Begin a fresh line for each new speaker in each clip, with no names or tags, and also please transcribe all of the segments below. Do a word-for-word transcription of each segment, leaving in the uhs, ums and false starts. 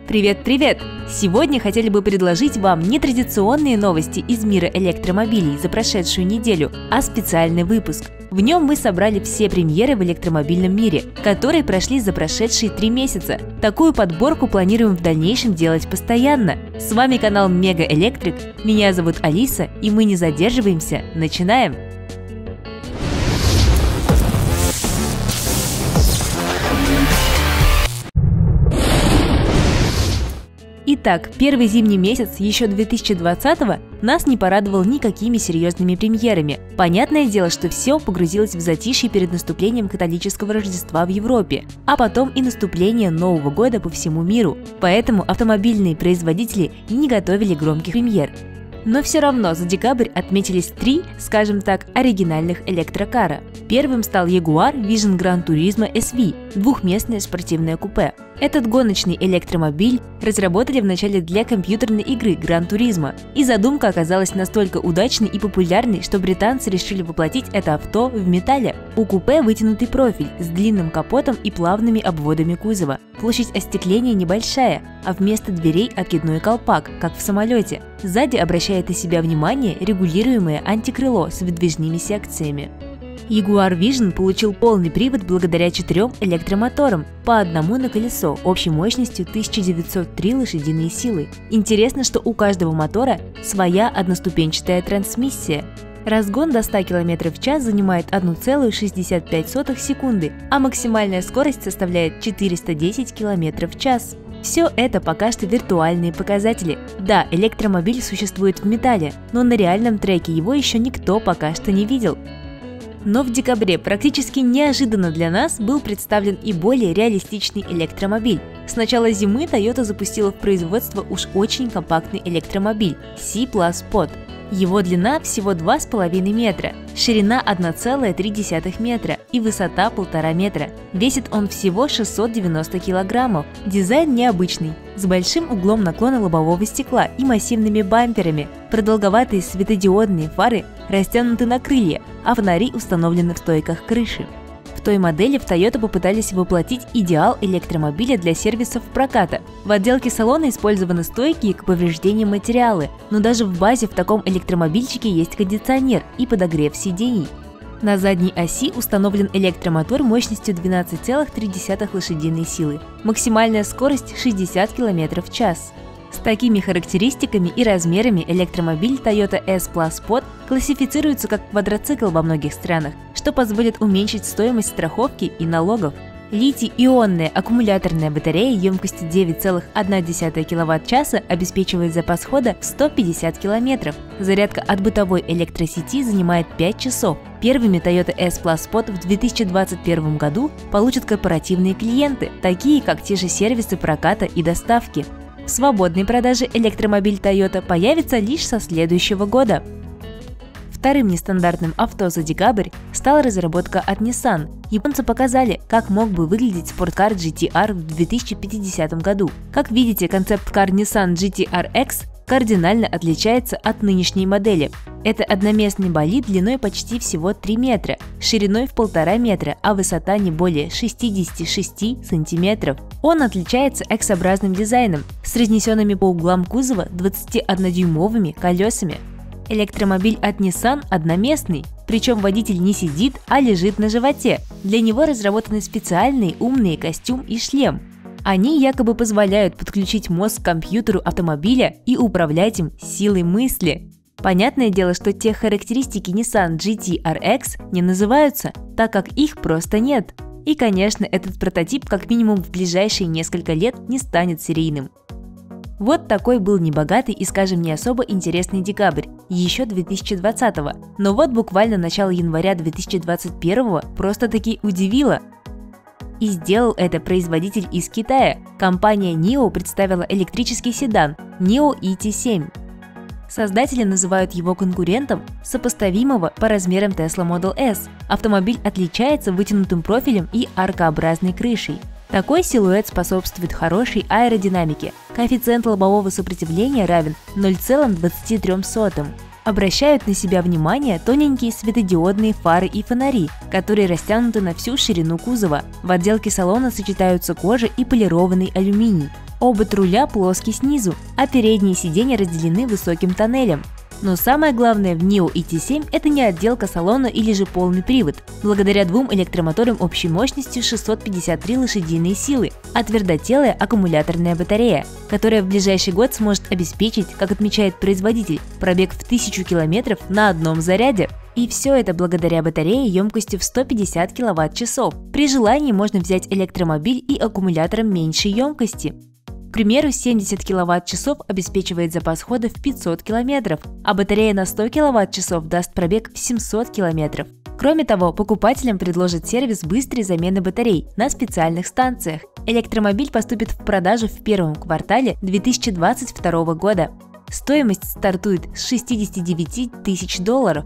Привет-привет! Сегодня хотели бы предложить вам не традиционные новости из мира электромобилей за прошедшую неделю, а специальный выпуск. В нем мы собрали все премьеры в электромобильном мире, которые прошли за прошедшие три месяца. Такую подборку планируем в дальнейшем делать постоянно. С вами канал Мега Электрик, меня зовут Алиса, и мы не задерживаемся, начинаем! Итак, первый зимний месяц еще две тысячи двадцатого нас не порадовал никакими серьезными премьерами. Понятное дело, что все погрузилось в затишье перед наступлением католического Рождества в Европе, а потом и наступление Нового года по всему миру. Поэтому автомобильные производители не готовили громких премьер. Но все равно за декабрь отметились три, скажем так, оригинальных электрокара. Первым стал Jaguar Vision Gran Turismo эс ви – двухместное спортивное купе. Этот гоночный электромобиль разработали вначале для компьютерной игры Gran Turismo, и задумка оказалась настолько удачной и популярной, что британцы решили воплотить это авто в металле. У купе вытянутый профиль с длинным капотом и плавными обводами кузова. Площадь остекления небольшая, а вместо дверей откидной колпак, как в самолете. Сзади обращает на себя внимание регулируемое антикрыло с выдвижными секциями. Jaguar Vision получил полный привод благодаря четырем электромоторам, по одному на колесо, общей мощностью тысяча девятьсот три лошадиные силы. Интересно, что у каждого мотора своя одноступенчатая трансмиссия. Разгон до ста километров в час занимает одна целая шестьдесят пять сотых секунды, а максимальная скорость составляет четыреста десять километров в час. Все это пока что виртуальные показатели. Да, электромобиль существует в металле, но на реальном треке его еще никто пока что не видел. Но в декабре практически неожиданно для нас был представлен и более реалистичный электромобиль. С начала зимы Toyota запустила в производство уж очень компактный электромобиль си плюс под. Его длина всего два с половиной метра, ширина одна целая три десятых метра и высота полтора метра. Весит он всего шестьсот девяносто килограммов. Дизайн необычный, с большим углом наклона лобового стекла и массивными бамперами. Продолговатые светодиодные фары растянуты на крылья, а фонари установлены в стойках крыши. В той модели в Toyota попытались воплотить идеал электромобиля для сервисов проката. В отделке салона использованы стойкие к повреждениям материалы, но даже в базе в таком электромобильчике есть кондиционер и подогрев сидений. На задней оси установлен электромотор мощностью двенадцать целых три десятых лошадиной силы. Максимальная скорость шестьдесят километров в час. С такими характеристиками и размерами электромобиль Toyota эс плюс под классифицируется как квадроцикл во многих странах, что позволит уменьшить стоимость страховки и налогов. Литий-ионная аккумуляторная батарея емкостью девять целых одна десятая киловатт-часа обеспечивает запас хода в сто пятьдесят километров. Зарядка от бытовой электросети занимает пять часов. Первыми Toyota эс плюс под в две тысячи двадцать первом году получат корпоративные клиенты, такие как те же сервисы проката и доставки. В свободной продаже электромобиль Toyota появится лишь со следующего года. Вторым нестандартным авто за декабрь стала разработка от Nissan. Японцы показали, как мог бы выглядеть спорткар джи ти ар в две тысячи пятидесятом году. Как видите, концепт-кар Nissan джи ти ар икс кардинально отличается от нынешней модели. Это одноместный болид длиной почти всего три метра, шириной в полтора метра, а высота не более шестидесяти шести сантиметров. Он отличается X-образным дизайном с разнесенными по углам кузова двадцатиоднодюймовыми колесами. Электромобиль от Nissan одноместный, причем водитель не сидит, а лежит на животе. Для него разработаны специальные умные костюм и шлем. Они якобы позволяют подключить мозг к компьютеру автомобиля и управлять им силой мысли. Понятное дело, что те характеристики Nissan джи ти ар икс не называются, так как их просто нет. И, конечно, этот прототип как минимум в ближайшие несколько лет не станет серийным. Вот такой был небогатый и, скажем, не особо интересный декабрь, еще две тысячи двадцатого. Но вот буквально начало января две тысячи двадцать первого просто-таки удивило. И сделал это производитель из Китая. Компания нио представила электрический седан нио и ти семь. Создатели называют его конкурентом сопоставимого по размерам Tesla Model S. Автомобиль отличается вытянутым профилем и аркообразной крышей. Такой силуэт способствует хорошей аэродинамике. Коэффициент лобового сопротивления равен ноль целых двадцать три сотых. Обращают на себя внимание тоненькие светодиодные фары и фонари, которые растянуты на всю ширину кузова. В отделке салона сочетаются кожа и полированный алюминий. Обод руля плоский снизу, а передние сиденья разделены высоким тоннелем. Но самое главное в Nio и ти семь – это не отделка салона или же полный привод, благодаря двум электромоторам общей мощностью шестьсот пятьдесят три лошадиные силы, а твердотелая аккумуляторная батарея, которая в ближайший год сможет обеспечить, как отмечает производитель, пробег в тысячу километров на одном заряде. И все это благодаря батарее емкостью в сто пятьдесят киловатт-часов. При желании можно взять электромобиль и аккумулятором меньшей емкости. К примеру, семьдесят киловатт-часов обеспечивает запас хода в пятьсот километров, а батарея на сто киловатт-часов даст пробег в семьсот километров. Кроме того, покупателям предложат сервис быстрой замены батарей на специальных станциях. Электромобиль поступит в продажу в первом квартале две тысячи двадцать второго года. Стоимость стартует с шестидесяти девяти тысяч долларов.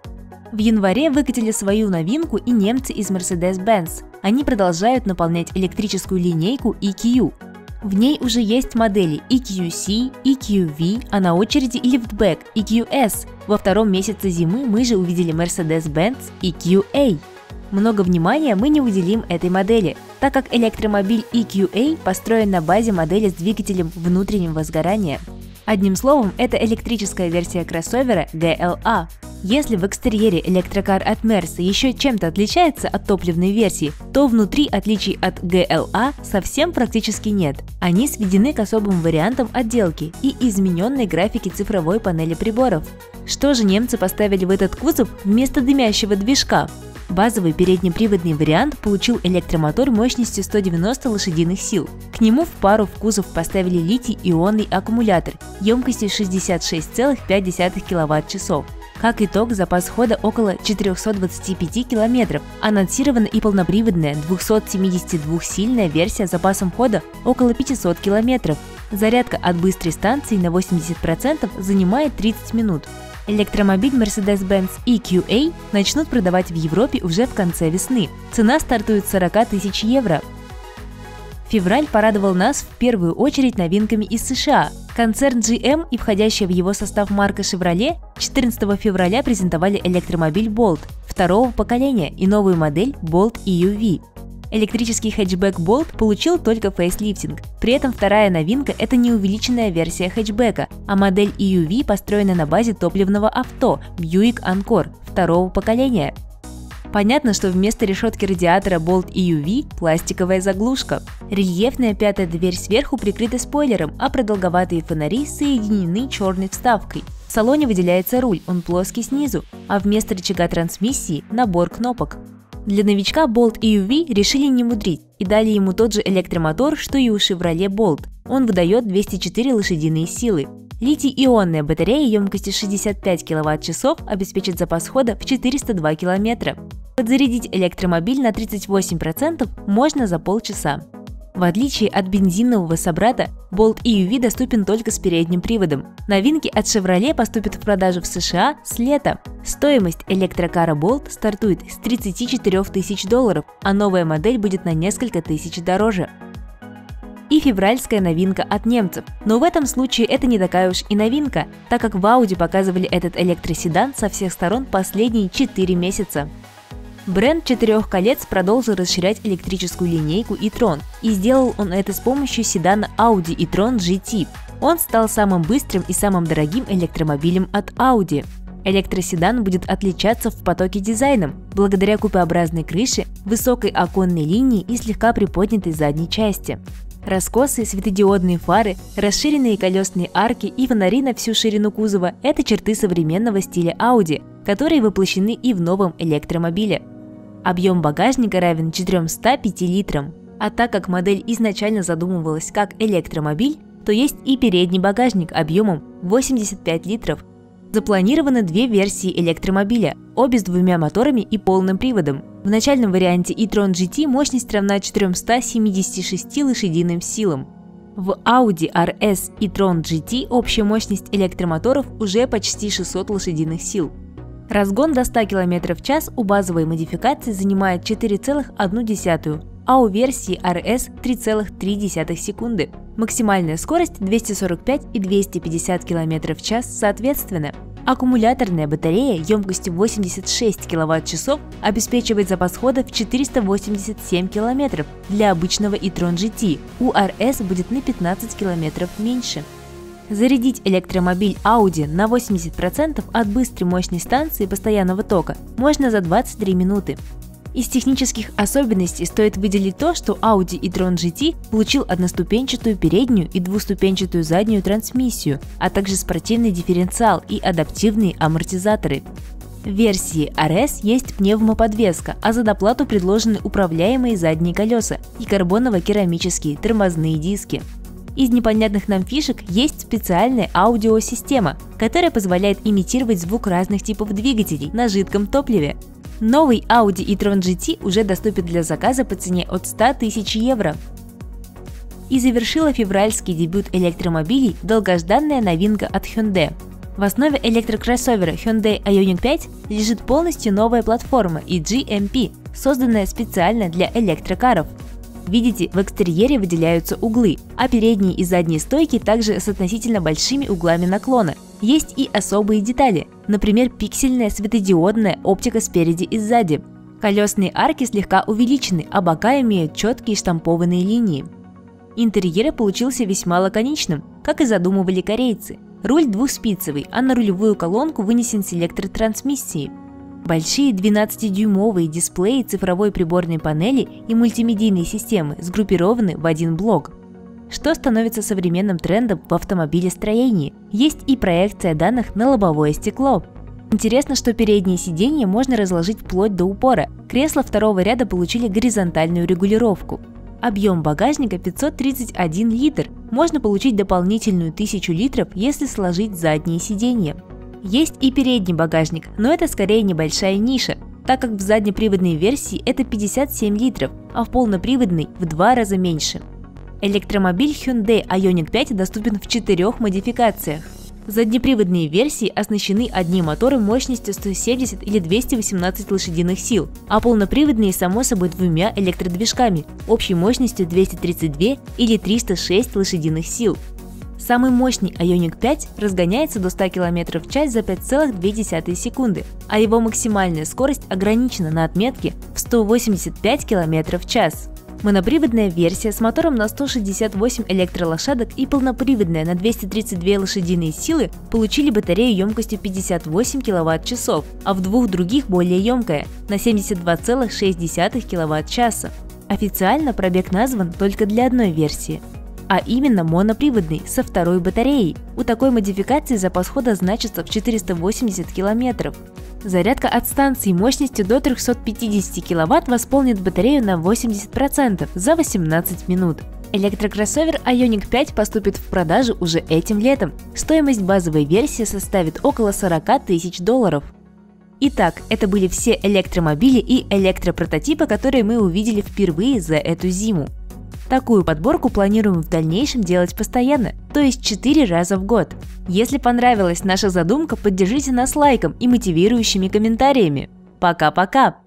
В январе выкатили свою новинку и немцы из Mercedes-Benz. Они продолжают наполнять электрическую линейку и кью. В ней уже есть модели и кью си, и кью ви, а на очереди и лифтбэк, и кью эс. Во втором месяце зимы мы же увидели Mercedes-Benz и кью эй. Много внимания мы не уделим этой модели, так как электромобиль и кью эй построен на базе модели с двигателем внутреннего сгорания. Одним словом, это электрическая версия кроссовера джи эл эй. Если в экстерьере электрокар от Mercedes еще чем-то отличается от топливной версии, то внутри отличий от джи эл эй совсем практически нет. Они сведены к особым вариантам отделки и измененной графике цифровой панели приборов. Что же немцы поставили в этот кузов вместо дымящего движка? Базовый переднеприводный вариант получил электромотор мощностью сто девяносто лошадиных сил. К нему в пару в кузов поставили литий-ионный аккумулятор емкостью шестьдесят шесть целых пять десятых киловатт-часов. Как итог, запас хода около четырёхсот двадцати пяти километров, анонсирована и полноприводная двухсотсемидесятидвухсильная версия с запасом хода около пятисот километров. Зарядка от быстрой станции на восемьдесят процентов занимает тридцать минут. Электромобиль Mercedes-Benz и кью эй начнут продавать в Европе уже в конце весны. Цена стартует с сорока тысяч евро. Февраль порадовал нас в первую очередь новинками из США. Концерн джи эм и входящая в его состав марка Chevrolet четырнадцатого февраля презентовали электромобиль Bolt второго поколения и новую модель Bolt и ю ви. Электрический хэтчбэк Bolt получил только фейслифтинг. При этом вторая новинка – это не увеличенная версия хэтчбэка, а модель и ю ви построена на базе топливного авто Buick Encore второго поколения. Понятно, что вместо решетки радиатора Bolt и ю ви – пластиковая заглушка. Рельефная пятая дверь сверху прикрыта спойлером, а продолговатые фонари соединены черной вставкой. В салоне выделяется руль, он плоский снизу, а вместо рычага трансмиссии – набор кнопок. Для новичка Bolt и ю ви решили не мудрить и дали ему тот же электромотор, что и у Chevrolet Bolt. Он выдает двести четыре лошадиные силы. Литий-ионная батарея емкостью шестьдесят пять киловатт-часов обеспечит запас хода в четыреста два километра. Подзарядить электромобиль на тридцать восемь процентов можно за полчаса. В отличие от бензинового собрата, Bolt и ю ви доступен только с передним приводом. Новинки от Chevrolet поступят в продажу в США с лета. Стоимость электрокара Bolt стартует с тридцати четырёх тысяч долларов, а новая модель будет на несколько тысяч дороже. И февральская новинка от немцев. Но в этом случае это не такая уж и новинка, так как в Audi показывали этот электроседан со всех сторон последние четыре месяца. Бренд четырех колец продолжил расширять электрическую линейку e-tron, и сделал он это с помощью седана Audi e-tron джи ти. Он стал самым быстрым и самым дорогим электромобилем от Audi. Электроседан будет отличаться в потоке дизайном, благодаря купеобразной крыше, высокой оконной линии и слегка приподнятой задней части. Раскосые светодиодные фары, расширенные колесные арки и фонари на всю ширину кузова – это черты современного стиля Audi, которые воплощены и в новом электромобиле. Объем багажника равен четырёмстам пяти литрам. А так как модель изначально задумывалась как электромобиль, то есть и передний багажник объемом восемьдесят пять литров. Запланированы две версии электромобиля, обе с двумя моторами и полным приводом. В начальном варианте e-tron джи ти мощность равна четырёмстам семидесяти шести лошадиным силам. В Audi ар эс e-tron джи ти общая мощность электромоторов уже почти шестьсот лошадиных сил. Разгон до ста километров в час у базовой модификации занимает четыре целых одну десятую, а у версии ар эс три целых три десятых секунды. Максимальная скорость двести сорок пять и двести пятьдесят километров в час соответственно. Аккумуляторная батарея емкостью восемьдесят шесть киловатт-часов обеспечивает запас хода в четыреста восемьдесят семь километров для обычного e-tron джи ти, у ар эс будет на пятнадцать километров меньше. Зарядить электромобиль Audi на восемьдесят процентов от быстрой мощной станции постоянного тока можно за двадцать три минуты. Из технических особенностей стоит выделить то, что Audi e-tron джи ти получил одноступенчатую переднюю и двуступенчатую заднюю трансмиссию, а также спортивный дифференциал и адаптивные амортизаторы. В версии ар эс есть пневмоподвеска, а за доплату предложены управляемые задние колеса и карбоново-керамические тормозные диски. Из непонятных нам фишек есть специальная аудиосистема, которая позволяет имитировать звук разных типов двигателей на жидком топливе. Новый Audi e-tron джи ти уже доступен для заказа по цене от ста тысяч евро. И завершила февральский дебют электромобилей долгожданная новинка от Hyundai. В основе электрокроссовера Hyundai Ioniq пять лежит полностью новая платформа и джи эм пи, созданная специально для электрокаров. Видите, в экстерьере выделяются углы, а передние и задние стойки также с относительно большими углами наклона. Есть и особые детали, например, пиксельная светодиодная оптика спереди и сзади. Колесные арки слегка увеличены, а бока имеют четкие штампованные линии. Интерьер получился весьма лаконичным, как и задумывали корейцы. Руль двухспицевый, а на рулевую колонку вынесен селектор трансмиссии. Большие двенадцатидюймовые дисплеи цифровой приборной панели и мультимедийные системы сгруппированы в один блок, что становится современным трендом в автомобилестроении. Есть и проекция данных на лобовое стекло. Интересно, что передние сиденья можно разложить вплоть до упора. Кресла второго ряда получили горизонтальную регулировку. Объем багажника пятьсот тридцать один литр. Можно получить дополнительную тысячу литров, если сложить задние сиденья. Есть и передний багажник, но это скорее небольшая ниша, так как в заднеприводной версии это пятьдесят семь литров, а в полноприводной в два раза меньше. Электромобиль Hyundai Ioniq пять доступен в четырех модификациях. Заднеприводные версии оснащены одним мотором мощностью сто семьдесят или двести восемнадцать лошадиных сил, а полноприводные само собой двумя электродвижками общей мощностью двести тридцать два или триста шесть лошадиных сил. Самый мощный Ioniq пять разгоняется до ста километров в час за пять целых две десятых секунды, а его максимальная скорость ограничена на отметке в сто восемьдесят пять километров в час. Моноприводная версия с мотором на сто шестьдесят восемь электролошадок и полноприводная на двести тридцать две лошадиные силы получили батарею емкостью пятьдесят восемь киловатт-часов, а в двух других более емкая на семьдесят два целых шесть десятых киловатт-часа. Официально пробег назван только для одной версии, а именно моноприводный со второй батареей. У такой модификации запас хода значится в четыреста восемьдесят километров. Зарядка от станции мощностью до трёхсот пятидесяти киловатт восполнит батарею на восемьдесят процентов за восемнадцать минут. Электрокроссовер Ioniq пять поступит в продажу уже этим летом. Стоимость базовой версии составит около сорока тысяч долларов. Итак, это были все электромобили и электропрототипы, которые мы увидели впервые за эту зиму. Такую подборку планируем в дальнейшем делать постоянно, то есть четыре раза в год. Если понравилась наша задумка, поддержите нас лайком и мотивирующими комментариями. Пока-пока!